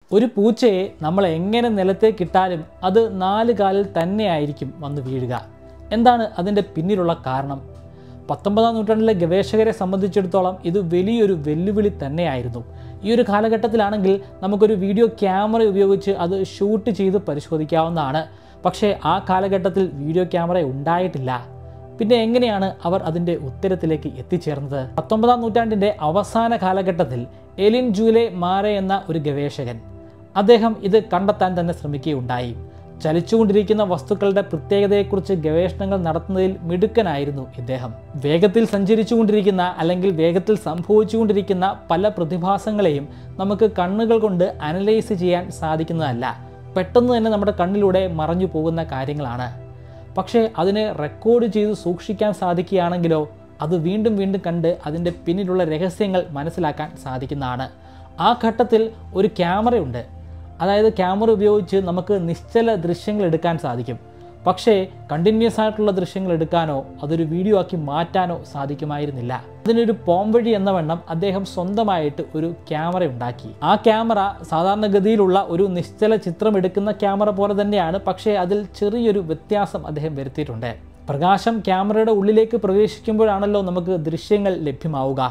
ഒരു പൂച്ചയെ നമ്മൾ എങ്ങനെ നിലത്തേക്ക് ഇട്ടാലും അത് 4 കാലിൽ തന്നെയായിരിക്കും വന്ന് വീഴുക. എന്താണ് അതിൻ്റെ പിന്നിലുള്ള കാരണം? 19-ാം നൂറ്റാണ്ടിലെ ഗവേഷകരെ സംബന്ധിച്ചിടത്തോളം ഇത് വലിയൊരു വെല്ലുവിളി തന്നെയായിരുന്നു. ഈ ഒരു കാലഘട്ടത്തിലാണെങ്കിൽ നമുക്കൊരു വീഡിയോ ക്യാമറ ഉപയോഗിച്ച് അത് ഷൂട്ട് ചെയ്ത് പരിശോധിക്കാവുന്നതാണ്. പക്ഷേ ആ കാലഘട്ടത്തിൽ വീഡിയോ ക്യാമറ ഉണ്ടായിട്ടില്ല. പിന്നെ എങ്ങനെയാണ് അവർ അതിൻ്റെ ഉത്തരത്തിലേക്ക് എത്തിച്ചേർന്നത്? 19-ാം നൂറ്റാണ്ടിൻ്റെ അവസാന കാലഘട്ടത്തിൽ എലിൻ ജൂലെ മാരെ എന്ന ഒരു ഗവേഷകൻ അദ്ദേഹം ഇത് കണ്ടെത്താൻ തന്നെ ശ്രമിക്കുകയുണ്ടായി. ചലിച്ചുകൊണ്ടിരിക്കുന്ന വസ്തുക്കളുടെ പ്രത്യേകതയെക്കുറിച്ച് ഗവേഷണങ്ങൾ നടത്തുന്നതിൽ മിടുക്കനായിരുന്നു ഇദ്ദേഹം. വേഗത്തിൽ സഞ്ചരിച്ചുകൊണ്ടിരിക്കുന്ന അല്ലെങ്കിൽ വേഗത്തിൽ സംഭവിച്ചുകൊണ്ടിരിക്കുന്ന പല പ്രതിഭാസങ്ങളെയും നമുക്ക് കണ്ണുകൾ കൊണ്ട് അനലൈസ് ചെയ്യാൻ സാധിക്കുന്നതല്ല. പെട്ടെന്ന് തന്നെ നമ്മുടെ കണ്ണിലൂടെ മറഞ്ഞു പോകുന്ന കാര്യങ്ങളാണ്. പക്ഷേ അതിനെ റെക്കോർഡ് ചെയ്ത് സൂക്ഷിക്കാൻ സാധിക്കുകയാണെങ്കിലോ അത് വീണ്ടും വീണ്ടും കണ്ട് അതിൻ്റെ പിന്നിലുള്ള രഹസ്യങ്ങൾ മനസ്സിലാക്കാൻ സാധിക്കുന്നതാണ്. ആ ഘട്ടത്തിൽ ഒരു ക്യാമറയുണ്ട്. അതായത് ക്യാമറ ഉപയോഗിച്ച് നമുക്ക് നിശ്ചല ദൃശ്യങ്ങൾ എടുക്കാൻ സാധിക്കും. പക്ഷേ കണ്ടിന്യൂസ് ആയിട്ടുള്ള ദൃശ്യങ്ങൾ എടുക്കാനോ അതൊരു വീഡിയോ ആക്കി മാറ്റാനോ സാധിക്കുമായിരുന്നില്ല. അതിനൊരു പോംവഴി എന്ന വണ്ണം അദ്ദേഹം സ്വന്തമായിട്ട് ഒരു ക്യാമറ ഉണ്ടാക്കി. ആ ക്യാമറ സാധാരണഗതിയിലുള്ള ഒരു നിശ്ചല ചിത്രം എടുക്കുന്ന ക്യാമറ പോലെ തന്നെയാണ്. പക്ഷേ അതിൽ ചെറിയൊരു വ്യത്യാസം അദ്ദേഹം വരുത്തിയിട്ടുണ്ട്. പ്രകാശം ക്യാമറയുടെ ഉള്ളിലേക്ക് പ്രവേശിക്കുമ്പോഴാണല്ലോ നമുക്ക് ദൃശ്യങ്ങൾ ലഭ്യമാവുക.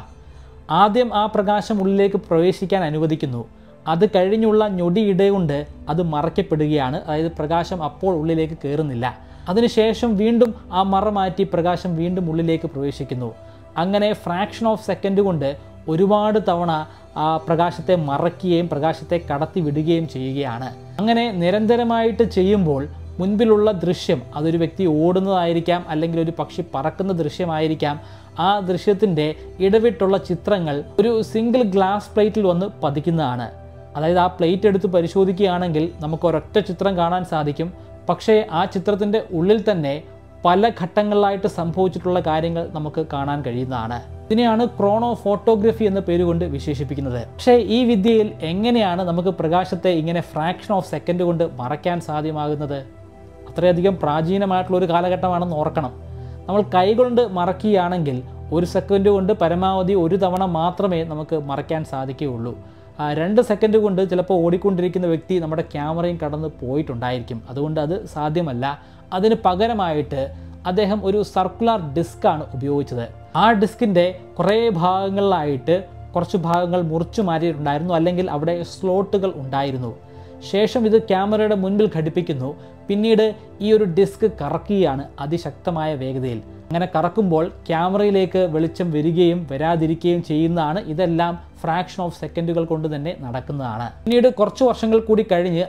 ആദ്യം ആ പ്രകാശം ഉള്ളിലേക്ക് പ്രവേശിക്കാൻ അനുവദിക്കുന്നു. അത് കഴിഞ്ഞുള്ള ഞൊടിയിടകൊണ്ട് അത് മറയ്ക്കപ്പെടുകയാണ്. അതായത് പ്രകാശം അപ്പോൾ ഉള്ളിലേക്ക് കയറുന്നില്ല. അതിനുശേഷം വീണ്ടും ആ മറ മാറ്റി പ്രകാശം വീണ്ടും ഉള്ളിലേക്ക് പ്രവേശിക്കുന്നു. അങ്ങനെ ഫ്രാക്ഷൻ ഓഫ് സെക്കൻഡ് കൊണ്ട് ഒരുപാട് തവണ ആ പ്രകാശത്തെ മറയ്ക്കുകയും പ്രകാശത്തെ കടത്തി വിടുകയും ചെയ്യുകയാണ്. അങ്ങനെ നിരന്തരമായിട്ട് ചെയ്യുമ്പോൾ മുൻപിലുള്ള ദൃശ്യം അതൊരു വ്യക്തി ഓടുന്നതായിരിക്കാം, അല്ലെങ്കിൽ ഒരു പക്ഷി പറക്കുന്ന ദൃശ്യമായിരിക്കാം. ആ ദൃശ്യത്തിൻ്റെ ഇടവിട്ടുള്ള ചിത്രങ്ങൾ ഒരു സിംഗിൾ ഗ്ലാസ് പ്ലേറ്റിൽ വന്ന് പതിക്കുന്നതാണ്. അതായത് ആ പ്ലേറ്റ് എടുത്ത് പരിശോധിക്കുകയാണെങ്കിൽ നമുക്ക് ഒരൊറ്റ ചിത്രം കാണാൻ സാധിക്കും. പക്ഷേ ആ ചിത്രത്തിൻ്റെ ഉള്ളിൽ തന്നെ പല ഘട്ടങ്ങളിലായിട്ട് സംഭവിച്ചിട്ടുള്ള കാര്യങ്ങൾ നമുക്ക് കാണാൻ കഴിയുന്നതാണ്. ഇതിനെയാണ് ക്രോണോ ഫോട്ടോഗ്രഫി എന്ന പേരുകൊണ്ട് വിശേഷിപ്പിക്കുന്നത്. പക്ഷേ ഈ വിദ്യയിൽ എങ്ങനെയാണ് നമുക്ക് പ്രകാശത്തെ ഇങ്ങനെ ഫ്രാക്ഷൻ ഓഫ് സെക്കൻഡ് കൊണ്ട് മറയ്ക്കാൻ സാധ്യമാകുന്നത്? അത്രയധികം പ്രാചീനമായിട്ടുള്ളൊരു കാലഘട്ടമാണെന്ന് ഓർക്കണം. നമ്മൾ കൈകൊണ്ട് മറയ്ക്കുകയാണെങ്കിൽ 1 സെക്കൻഡ് കൊണ്ട് പരമാവധി 1 തവണ മാത്രമേ നമുക്ക് മറയ്ക്കാൻ സാധിക്കുകയുള്ളൂ. 2 സെക്കൻഡ് കൊണ്ട് ചിലപ്പോൾ ഓടിക്കൊണ്ടിരിക്കുന്ന വ്യക്തി നമ്മുടെ ക്യാമറയും കടന്ന് പോയിട്ടുണ്ടായിരിക്കും. അതുകൊണ്ട് അത് സാധ്യമല്ല. അതിന് പകരമായിട്ട് അദ്ദേഹം ഒരു സർക്കുലർ ഡിസ്ക്കാണ് ഉപയോഗിച്ചത്. ആ ഡിസ്കിൻ്റെ കുറേ ഭാഗങ്ങളിലായിട്ട് കുറച്ച് ഭാഗങ്ങൾ മുറിച്ചു മാറ്റിയിട്ടുണ്ടായിരുന്നു, അല്ലെങ്കിൽ അവിടെ സ്ലോട്ടുകൾ ഉണ്ടായിരുന്നു. ശേഷം ഇത് ക്യാമറയുടെ മുൻപിൽ ഘടിപ്പിക്കുന്നു. പിന്നീട് ഈ ഒരു ഡിസ്ക് കറക്കുകയാണ് അതിശക്തമായ വേഗതയിൽ. അങ്ങനെ കറക്കുമ്പോൾ ക്യാമറയിലേക്ക് വെളിച്ചം വരികയും വരാതിരിക്കുകയും ചെയ്യുന്നതാണ്. ഇതെല്ലാം ഫ്രാക്ഷൻ ഓഫ് സെക്കൻഡുകൾ കൊണ്ട് തന്നെ നടക്കുന്നതാണ്. പിന്നീട് കുറച്ച് വർഷങ്ങൾ കൂടി കഴിഞ്ഞ്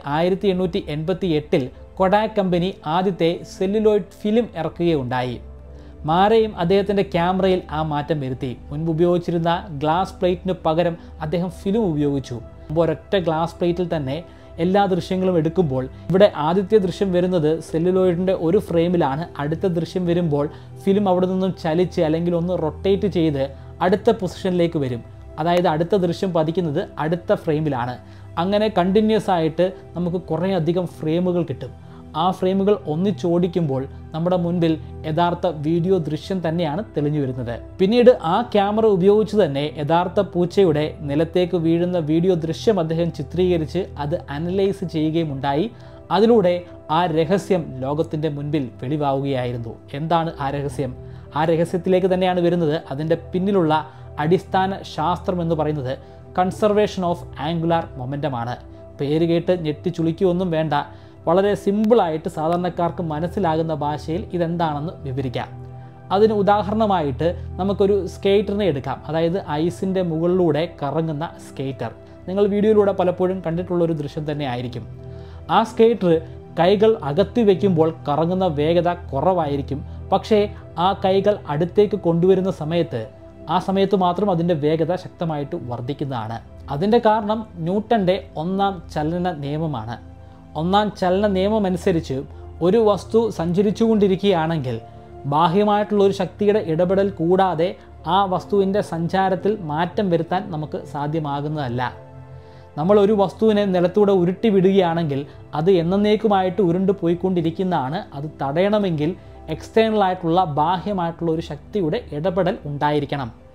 1888 കൊഡാക് കമ്പനി ആദ്യത്തെ സെല്ലുലോയിഡ് ഫിലിം ഇറക്കുകയുണ്ടായി. മാരെയും അദ്ദേഹത്തിൻ്റെ ക്യാമറയിൽ ആ മാറ്റം വരുത്തി. മുൻപ് ഉപയോഗിച്ചിരുന്ന ഗ്ലാസ് പ്ലേറ്റിന് പകരം അദ്ദേഹം ഫിലിം ഉപയോഗിച്ചു. മുമ്പ് ഒരൊറ്റ ഗ്ലാസ് പ്ലേറ്റിൽ തന്നെ എല്ലാ ദൃശ്യങ്ങളും എടുക്കുമ്പോൾ ഇവിടെ ആദ്യത്തെ ദൃശ്യം വരുന്നത് സെല്ലുലോയിഡിൻ്റെ ഒരു ഫ്രെയിമിലാണ്. അടുത്ത ദൃശ്യം വരുമ്പോൾ ഫിലിം അവിടെ നിന്നും ചലിച്ച് അല്ലെങ്കിൽ ഒന്ന് റൊട്ടേറ്റ് ചെയ്ത് അടുത്ത പൊസിഷനിലേക്ക് വരും. അതായത് അടുത്ത ദൃശ്യം പതിക്കുന്നത് അടുത്ത ഫ്രെയിമിലാണ്. അങ്ങനെ കണ്ടിന്യൂസ് ആയിട്ട് നമുക്ക് കുറേ അധികം ഫ്രെയിമുകൾ കിട്ടും. ആ ഫ്രെയിമുകൾ ഒന്നിച്ചോടിക്കുമ്പോൾ നമ്മുടെ മുൻപിൽ യഥാർത്ഥ വീഡിയോ ദൃശ്യം തന്നെയാണ് തെളിഞ്ഞു വരുന്നത്. പിന്നീട് ആ ക്യാമറ ഉപയോഗിച്ച് തന്നെ യഥാർത്ഥ പൂച്ചയുടെ നിലത്തേക്ക് വീഴുന്ന വീഡിയോ ദൃശ്യം അദ്ദേഹം ചിത്രീകരിച്ച് അത് അനലൈസ് ചെയ്യുകയും ഉണ്ടായി. അതിലൂടെ ആ രഹസ്യം ലോകത്തിൻ്റെ മുൻപിൽ വെളിവാവുകയായിരുന്നു. എന്താണ് ആ രഹസ്യം? ആ രഹസ്യത്തിലേക്ക് തന്നെയാണ് വരുന്നത്. അതിൻ്റെ പിന്നിലുള്ള അടിസ്ഥാന ശാസ്ത്രം എന്ന് പറയുന്നത് കൺസർവേഷൻ ഓഫ് ആംഗുലാർ മൊമെൻ്റമാണ്. പേര് കേട്ട് ഞെട്ടിച്ചുളിക്കുകയൊന്നും വേണ്ട. വളരെ സിമ്പിളായിട്ട് സാധാരണക്കാർക്ക് മനസ്സിലാകുന്ന ഭാഷയിൽ ഇതെന്താണെന്ന് വിവരിക്കാം. അതിന് ഉദാഹരണമായിട്ട് നമുക്കൊരു സ്കേറ്ററിനെ എടുക്കാം. അതായത് ഐസിൻ്റെ മുകളിലൂടെ കറങ്ങുന്ന സ്കേറ്റർ. നിങ്ങൾ വീഡിയോയിലൂടെ പലപ്പോഴും കണ്ടിട്ടുള്ളൊരു ദൃശ്യം തന്നെ ആയിരിക്കും. ആ സ്കേറ്റർ കൈകൾ അകത്തി വയ്ക്കുമ്പോൾ കറങ്ങുന്ന വേഗത കുറവായിരിക്കും. പക്ഷേ ആ കൈകൾ അടുത്തേക്ക് കൊണ്ടുവരുന്ന സമയത്ത് മാത്രം അതിൻ്റെ വേഗത ശക്തമായിട്ട് വർദ്ധിക്കുന്നതാണ്. അതിൻ്റെ കാരണം ന്യൂട്ടൻ്റെ 1-ാം ചലന നിയമമാണ്. 1-ാം ചലന നിയമം അനുസരിച്ച് ഒരു വസ്തു സഞ്ചരിച്ചുകൊണ്ടിരിക്കുകയാണെങ്കിൽ ബാഹ്യമായിട്ടുള്ളൊരു ശക്തിയുടെ ഇടപെടൽ കൂടാതെ ആ വസ്തുവിൻ്റെ സഞ്ചാരത്തിൽ മാറ്റം വരുത്താൻ നമുക്ക് സാധ്യമാകുന്നതല്ല. നമ്മൾ ഒരു വസ്തുവിനെ നിലത്തൂടെ ഉരുട്ടി വിടുകയാണെങ്കിൽ അത് എന്നേക്കുമായിട്ട് ഉരുണ്ടു പോയിക്കൊണ്ടിരിക്കുന്നതാണ്. അത് തടയണമെങ്കിൽ എക്സ്റ്റേണൽ ആയിട്ടുള്ള ബാഹ്യമായിട്ടുള്ള ഒരു ശക്തിയുടെ ഇടപെടൽ ഉണ്ടായിരിക്കണം.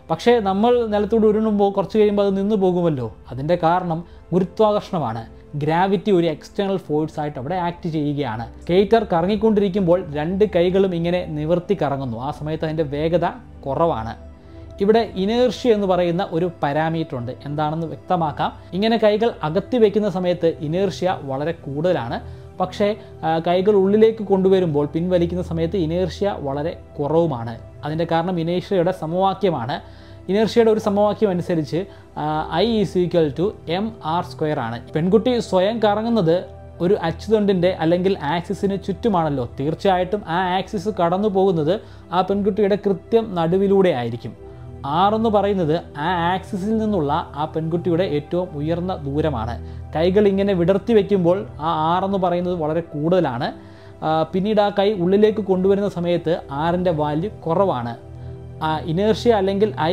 പക്ഷേ നമ്മൾ നിലത്തൂടെ ഉരുളുമ്പോൾ കുറച്ച് കഴിയുമ്പോൾ അത് നിന്ന് പോകുമല്ലോ. അതിൻ്റെ കാരണം ഗുരുത്വാകർഷണമാണ്. ഗ്രാവിറ്റി ഒരു എക്സ്റ്റേണൽ ഫോഴ്സ് ആയിട്ട് അവിടെ ആക്ട് ചെയ്യുകയാണ്. സ്കേറ്റർ കറങ്ങിക്കൊണ്ടിരിക്കുമ്പോൾ 2 കൈകളും ഇങ്ങനെ നിവർത്തി കറങ്ങുന്നു. ആ സമയത്ത് അതിൻ്റെ വേഗത കുറവാണ്. ഇവിടെ ഇനേർഷ്യ എന്ന് പറയുന്ന ഒരു പാരാമീറ്റർ ഉണ്ട്. എന്താണെന്ന് വ്യക്തമാക്കാം. ഇങ്ങനെ കൈകൾ അകത്തി വയ്ക്കുന്ന സമയത്ത് ഇനേർഷ്യ വളരെ കൂടുതലാണ്. പക്ഷേ കൈകൾ ഉള്ളിലേക്ക് കൊണ്ടുവരുമ്പോൾ പിൻവലിക്കുന്ന സമയത്ത് ഇനേർഷ്യ വളരെ കുറവുമാണ്. അതിൻ്റെ കാരണം ഇനേർഷ്യയുടെ സമവാക്യമാണ്. ഇനേർഷ്യയുടെ ഒരു സമവാക്യം അനുസരിച്ച് I = mr² ആണ്. പെൺകുട്ടി സ്വയം കറങ്ങുന്നത് ഒരു അച്ചുതണ്ടിൻ്റെ അല്ലെങ്കിൽ ആക്സിസിന് ചുറ്റുമാണല്ലോ. തീർച്ചയായിട്ടും ആ ആക്സിസ് കടന്നു പോകുന്നത് ആ പെൺകുട്ടിയുടെ കൃത്യം നടുവിലൂടെ ആയിരിക്കും. R എന്ന് പറയുന്നത് ആ ആക്സിസിൽ നിന്നുള്ള ആ പെൺകുട്ടിയുടെ ഏറ്റവും ഉയർന്ന ദൂരമാണ്. കൈകൾ ഇങ്ങനെ വിടർത്തി വയ്ക്കുമ്പോൾ ആ R എന്ന് പറയുന്നത് വളരെ കൂടുതലാണ്. പിന്നീട് ആ കൈ ഉള്ളിലേക്ക് കൊണ്ടുവരുന്ന സമയത്ത് R-ൻ്റെ വാല്യൂ കുറവാണ്. ഇനേർഷ്യ അല്ലെങ്കിൽ I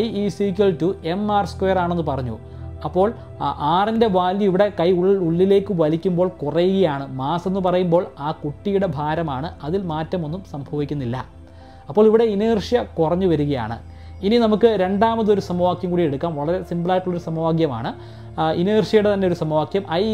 = mr² ആണെന്ന് പറഞ്ഞു. അപ്പോൾ R-ൻ്റെ വാല്യൂ ഇവിടെ കൈ ഉള്ളിലേക്ക് വലിക്കുമ്പോൾ കുറയുകയാണ്. മാസ് എന്ന് പറയുമ്പോൾ ആ കുട്ടിയുടെ ഭാരമാണ്, അതിൽ മാറ്റമൊന്നും സംഭവിക്കുന്നില്ല. അപ്പോൾ ഇവിടെ ഇനേർഷ്യ കുറഞ്ഞു വരികയാണ്. ഇനി നമുക്ക് രണ്ടാമതൊരു സമവാക്യം കൂടി എടുക്കാം. വളരെ സിമ്പിളായിട്ടുള്ളൊരു സമവാക്യമാണ്. ഇനേർഷ്യയുടെ തന്നെ ഒരു സമവാക്യം I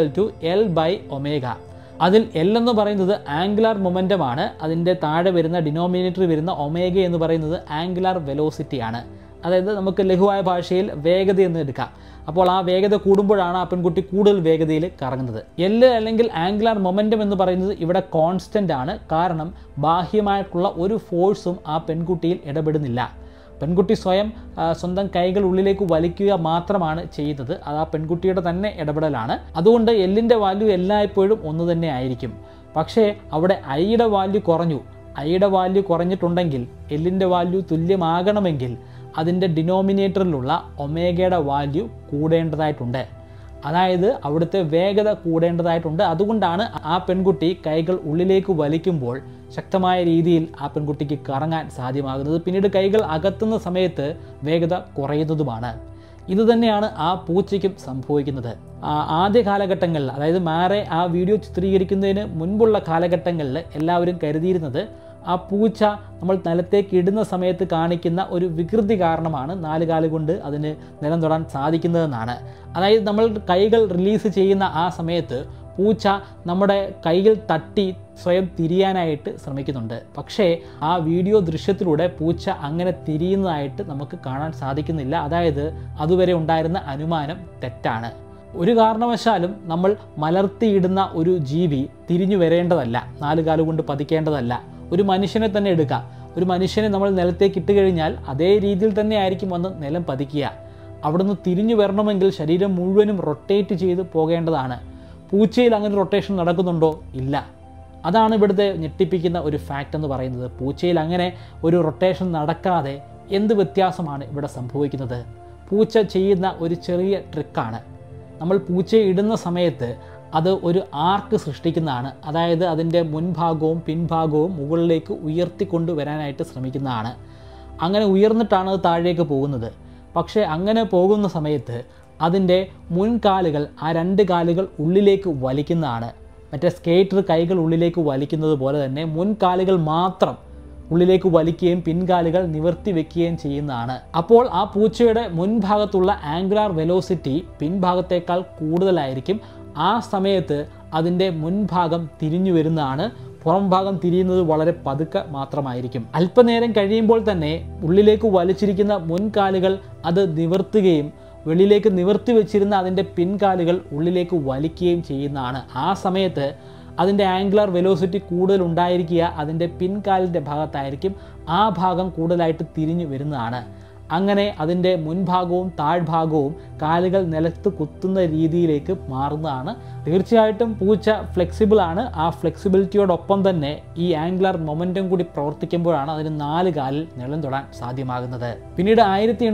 = L/ω. അതിൽ L എന്ന് പറയുന്നത് ആംഗുലാർ മൊമെൻറ്റമാണ്. അതിൻ്റെ താഴെ വരുന്ന ഡിനോമിനേറ്ററിൽ വരുന്ന ഒമേഗ എന്ന് പറയുന്നത് ആംഗുലാർ വെലോസിറ്റിയാണ്. അതായത് നമുക്ക് ലഘുവായ ഭാഷയിൽ വേഗത എന്ന് എടുക്കാം. അപ്പോൾ ആ വേഗത കൂടുമ്പോഴാണ് ആ പെൺകുട്ടി കൂടുതൽ വേഗതയിൽ കറങ്ങുന്നത്. L അല്ലെങ്കിൽ ആംഗുലാർ മൊമെൻറ്റം എന്ന് പറയുന്നത് ഇവിടെ കോൺസ്റ്റൻ്റ് ആണ്. കാരണം ബാഹ്യമായിട്ടുള്ള ഒരു ഫോഴ്സും ആ പെൺകുട്ടിയിൽ ഇടപെടുന്നില്ല. പെൺകുട്ടി സ്വന്തം കൈകൾ ഉള്ളിലേക്ക് വലിക്കുക മാത്രമാണ് ചെയ്യുന്നത്. അത് ആ പെൺകുട്ടിയുടെ തന്നെ ഇടപെടലാണ്. അതുകൊണ്ട് L-ൻ്റെ വാല്യൂ എല്ലായ്പ്പോഴും ഒന്ന് തന്നെ ആയിരിക്കും. പക്ഷേ അവിടെ I-യുടെ വാല്യൂ കുറഞ്ഞു. I-യുടെ വാല്യൂ കുറഞ്ഞിട്ടുണ്ടെങ്കിൽ L-ൻ്റെ വാല്യൂ തുല്യമാകണമെങ്കിൽ അതിൻ്റെ ഡിനോമിനേറ്ററിലുള്ള ഒമേഗയുടെ വാല്യൂ കൂടേണ്ടതായിട്ടുണ്ട്. അതായത് അവിടുത്തെ വേഗത കൂടേണ്ടതായിട്ടുണ്ട്. അതുകൊണ്ടാണ് ആ പെൺകുട്ടി കൈകൾ ഉള്ളിലേക്ക് വലിക്കുമ്പോൾ ശക്തമായ രീതിയിൽ ആ പെൺകുട്ടിക്ക് കറങ്ങാൻ സാധ്യമാകുന്നത്. പിന്നീട് കൈകൾ അകത്തുന്ന സമയത്ത് വേഗത കുറയുന്നതുമാണ്. ഇതുതന്നെയാണ് ആ പൂച്ചയ്ക്കും സംഭവിക്കുന്നത്. ആദ്യ കാലഘട്ടങ്ങളിൽ, അതായത് മാറെ ആ വീഡിയോ ചിത്രീകരിക്കുന്നതിന് മുൻപുള്ള കാലഘട്ടങ്ങളിൽ എല്ലാവരും കരുതിയിരുന്നത് ആ പൂച്ച നമ്മൾ നിലത്തേക്ക് ഇടുന്ന സമയത്ത് കാണിക്കുന്ന ഒരു വികൃതി കാരണമാണ് 4 കാല് കൊണ്ട് അതിന് നിലം തൊടാൻ സാധിക്കുന്നതെന്നാണ്. അതായത് നമ്മൾ കൈകൾ റിലീസ് ചെയ്യുന്ന ആ സമയത്ത് പൂച്ച നമ്മുടെ കൈകൾ തട്ടി സ്വയം തിരിയാനായിട്ട് ശ്രമിക്കുന്നുണ്ട്. പക്ഷേ ആ വീഡിയോ ദൃശ്യത്തിലൂടെ പൂച്ച അങ്ങനെ തിരിയുന്നതായിട്ട് നമുക്ക് കാണാൻ സാധിക്കുന്നില്ല. അതായത് അതുവരെ ഉണ്ടായിരുന്ന അനുമാനം തെറ്റാണ്. ഒരു കാരണവശാലും നമ്മൾ മലർത്തിയിടുന്ന ഒരു ജീവി തിരിഞ്ഞു വരേണ്ടതല്ല, 4 കാല് കൊണ്ട് പതിക്കേണ്ടതല്ല. ഒരു മനുഷ്യനെ തന്നെ എടുക്കാം. ഒരു മനുഷ്യനെ നമ്മൾ നിലത്തേക്ക് ഇട്ട് കഴിഞ്ഞാൽ അതേ രീതിയിൽ തന്നെ ആയിരിക്കും വന്ന് നിലം പതിക്കുക. അവിടുന്ന് തിരിഞ്ഞു വരണമെങ്കിൽ ശരീരം മുഴുവനും റൊട്ടേറ്റ് ചെയ്ത് പോകേണ്ടതാണ്. പൂച്ചയിൽ അങ്ങനെ റൊട്ടേഷൻ നടക്കുന്നുണ്ടോ? ഇല്ല. അതാണ് ഇവിടുത്തെ ഞെട്ടിപ്പിക്കുന്ന ഒരു ഫാക്റ്റ് എന്ന് പറയുന്നത്. പൂച്ചയിൽ അങ്ങനെ ഒരു റൊട്ടേഷൻ നടക്കാതെ എന്ത് വ്യത്യാസമാണ് ഇവിടെ സംഭവിക്കുന്നത്? പൂച്ച ചെയ്യുന്ന ഒരു ചെറിയ ട്രിക്കാണ്. നമ്മൾ പൂച്ചയെ ഇടുന്ന സമയത്ത് അത് ഒരു ആർക്ക് സൃഷ്ടിക്കുന്നതാണ്. അതായത് അതിൻ്റെ മുൻഭാഗവും പിൻഭാഗവും മുകളിലേക്ക് ഉയർത്തിക്കൊണ്ട് വരാനായിട്ട് ശ്രമിക്കുന്നതാണ്. അങ്ങനെ ഉയർന്നിട്ടാണ് അത് താഴേക്ക് പോകുന്നത്. പക്ഷേ അങ്ങനെ പോകുന്ന സമയത്ത് അതിൻ്റെ മുൻകാലുകൾ, ആ 2 കാലുകൾ ഉള്ളിലേക്ക് വലിക്കുന്നതാണ്. മറ്റേ സ്കേറ്റർ കൈകൾ ഉള്ളിലേക്ക് വലിക്കുന്നത് പോലെ തന്നെ മുൻകാലുകൾ മാത്രം ഉള്ളിലേക്ക് വലിക്കുകയും പിൻകാലുകൾ നിവർത്തി വെക്കുകയും ചെയ്യുന്നതാണ്. അപ്പോൾ ആ പൂച്ചയുടെ മുൻഭാഗത്തുള്ള ആംഗുലാർ വെലോസിറ്റി പിൻഭാഗത്തേക്കാൾ കൂടുതലായിരിക്കും. ആ സമയത്ത് അതിൻ്റെ മുൻഭാഗം തിരിഞ്ഞു വരുന്നതാണ്. പുറം ഭാഗം തിരിയുന്നത് വളരെ പതുക്കെ മാത്രമായിരിക്കും. അല്പനേരം കഴിയുമ്പോൾ തന്നെ ഉള്ളിലേക്ക് വലിച്ചിരിക്കുന്ന മുൻകാലുകൾ അത് നിവർത്തുകയും വെളിയിലേക്ക് നിവർത്തി വെച്ചിരുന്ന അതിൻ്റെ പിൻകാലുകൾ ഉള്ളിലേക്ക് വലിക്കുകയും ചെയ്യുന്നതാണ്. ആ സമയത്ത് അതിൻ്റെ ആംഗുലാർ വെലോസിറ്റി കൂടുതൽ ഉണ്ടായിരിക്കുക അതിൻ്റെ പിൻകാലിൻ്റെ ഭാഗത്തായിരിക്കും. ആ ഭാഗം കൂടുതലായിട്ട് തിരിഞ്ഞു വരുന്നതാണ്. അങ്ങനെ അതിൻ്റെ മുൻഭാഗവും താഴ്ഭാഗവും കാലുകൾ നിലത്ത് കുത്തുന്ന രീതിയിലേക്ക് മാറുന്നതാണ്. തീർച്ചയായിട്ടും പൂച്ച ഫ്ലെക്സിബിളാണ്. ആ ഫ്ലെക്സിബിലിറ്റിയോടൊപ്പം തന്നെ ഈ ആംഗുലാർ മൊമെൻറ്റം കൂടി പ്രവർത്തിക്കുമ്പോഴാണ് അതിന് 4 കാലിൽ നിലം തൊടാൻ സാധ്യമാകുന്നത്. പിന്നീട്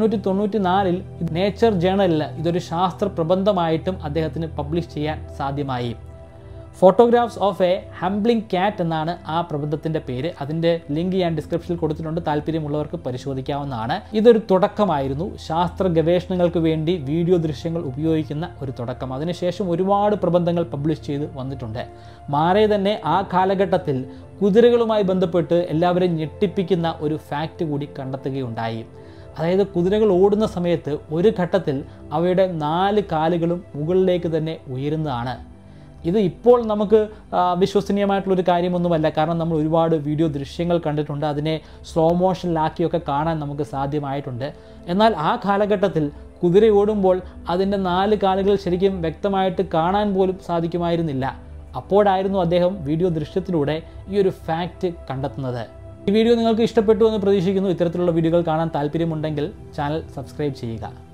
1894 നേച്ചർ ജേണലിൽ ഇതൊരു ശാസ്ത്ര പ്രബന്ധമായിട്ടും അദ്ദേഹത്തിന് പബ്ലിഷ് ചെയ്യാൻ സാധ്യമായി. Photographs of a humbling cat എന്നാണ് ആ പ്രബന്ധത്തിൻ്റെ പേര്. അതിൻ്റെ ലിങ്ക് ഞാൻ ഡിസ്ക്രിപ്ഷനിൽ കൊടുത്തിട്ടുണ്ട്. താല്പര്യമുള്ളവർക്ക് പരിശോധിക്കാവുന്നതാണ്. ഇതൊരു തുടക്കമായിരുന്നു. ശാസ്ത്ര ഗവേഷണങ്ങൾക്ക് വേണ്ടി വീഡിയോ ദൃശ്യങ്ങൾ ഉപയോഗിക്കുന്ന ഒരു തുടക്കം. അതിനുശേഷം ഒരുപാട് പ്രബന്ധങ്ങൾ പബ്ലിഷ് ചെയ്ത് വന്നിട്ടുണ്ട്. മാരെ തന്നെ ആ കാലഘട്ടത്തിൽ കുതിരകളുമായി ബന്ധപ്പെട്ട് എല്ലാവരെയും ഞെട്ടിപ്പിക്കുന്ന ഒരു ഫാക്റ്റ് കൂടി കണ്ടെത്തുകയുണ്ടായി. അതായത് കുതിരകൾ ഓടുന്ന സമയത്ത് ഒരു ഘട്ടത്തിൽ അവയുടെ 4 കാലുകളും മുകളിലേക്ക് തന്നെ ഉയരുന്നതാണ്. ഇത് ഇപ്പോൾ നമുക്ക് വിശ്വസനീയമായിട്ടുള്ളൊരു കാര്യമൊന്നുമല്ല. കാരണം നമ്മൾ ഒരുപാട് വീഡിയോ ദൃശ്യങ്ങൾ കണ്ടിട്ടുണ്ട്, അതിനെ സ്ലോ മോഷനിലാക്കിയൊക്കെ കാണാൻ നമുക്ക് സാധ്യമായിട്ടുണ്ട്. എന്നാൽ ആ കാലഘട്ടത്തിൽ കുതിര ഓടുമ്പോൾ അതിൻ്റെ 4 കാലുകൾ ശരിക്കും വ്യക്തമായിട്ട് കാണാൻ പോലും സാധിക്കുമായിരുന്നില്ല. അപ്പോഴായിരുന്നു അദ്ദേഹം വീഡിയോ ദൃശ്യത്തിലൂടെ ഈ ഒരു ഫാക്റ്റ് കണ്ടെത്തുന്നത്. ഈ വീഡിയോ നിങ്ങൾക്ക് ഇഷ്ടപ്പെട്ടു എന്ന് പ്രതീക്ഷിക്കുന്നു. ഇത്തരത്തിലുള്ള വീഡിയോകൾ കാണാൻ താല്പര്യമുണ്ടെങ്കിൽ ചാനൽ സബ്സ്ക്രൈബ് ചെയ്യുക.